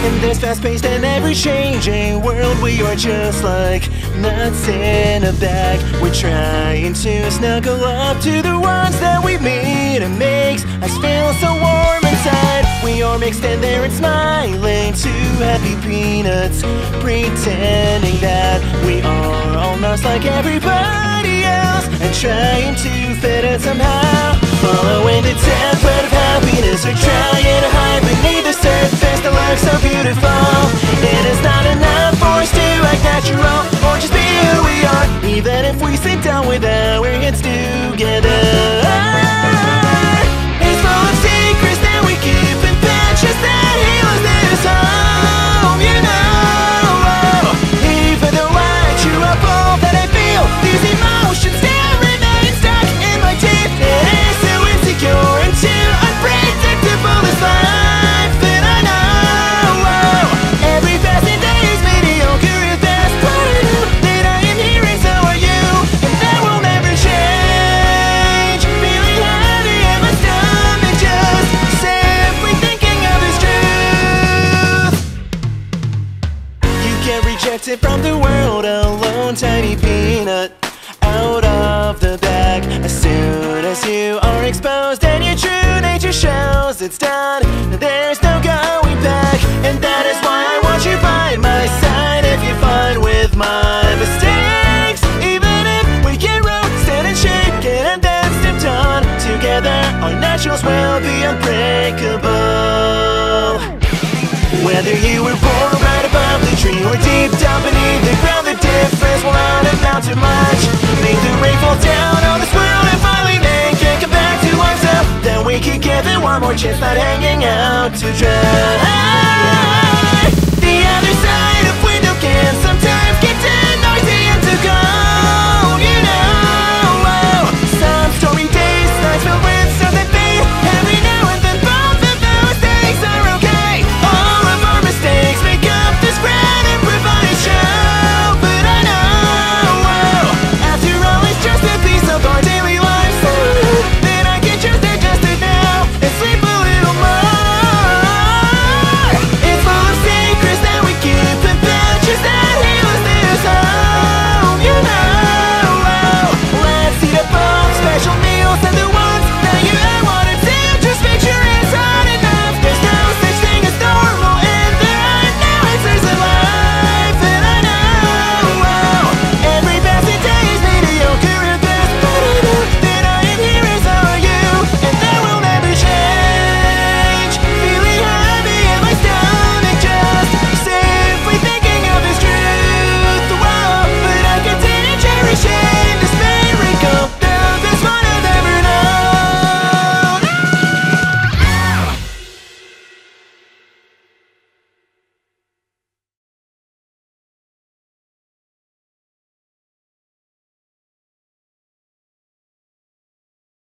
In this fast-paced and ever-changing world, we are just like nuts in a bag. We're trying to snuggle up to the ones that we meet. It makes us feel so warm inside. We are mixed in there and smiling, two happy peanuts, pretending that we are almost like everybody else, and trying to fit in somehow. Following the template of happiness, or trying to hide beneath the surface that looks so beautiful. It is not enough for us to act natural, or just be who we are, even if we sit down with our heads together. It's full of secrets that we keep in patches that heals this home, you know. Even though I chew up all that I feel, these emotions still remain stuck in my teeth. It is so insecure and too unpredictable, this life that I know. Every passing day is mediocre at best, but I know that I am here and so are you, and that will never change. Feeling heavy in my stomach, just simply thinking of this truth. You can't reject it from the world alone, tiny peanut, out of the bag. As soon as you are exposed and your true nature shows, it's done, there's no going back. And that is why I want you by my side. If you're fine with my mistakes, even if we get roasted and shaken and then stepped on together, our naturals will be unbreakable. Whether you were born right above the tree or deep down beneath the ground, the difference will not amount to much. Make the rain fall down on this world and finally make it come back to ourselves. Then we can give it one more chance, not hanging out to dry.